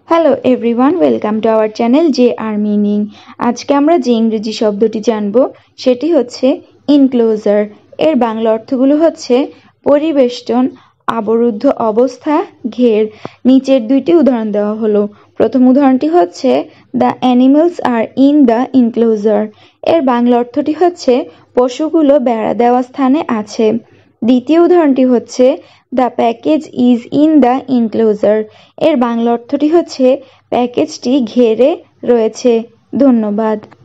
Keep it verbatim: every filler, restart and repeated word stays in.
Hello everyone, welcome to our channel J R meaning. আজকে আমরা যে ইংরেজি শব্দটি জানব সেটি হচ্ছে ইনক্লোজার। এর বাংলা অর্থগুলো হচ্ছে পরিবেষ্টন, আবরুদ্ধ অবস্থা, ঘের। নিচের দুইটি উদাহরণ দেওয়া হলো। প্রথম উদাহরণটি হচ্ছে the animals are in the enclosure. এর বাংলা অর্থটি হচ্ছে পশুগুলো বেড়া দেওয়া স্থানে আছে। দ্বিতীয় উদাহরণটি হচ্ছে the package is in the enclosure. এর বাংলা অর্থটি হচ্ছে প্যাকেজটি ঘেরে রয়েছে। ধন্যবাদ।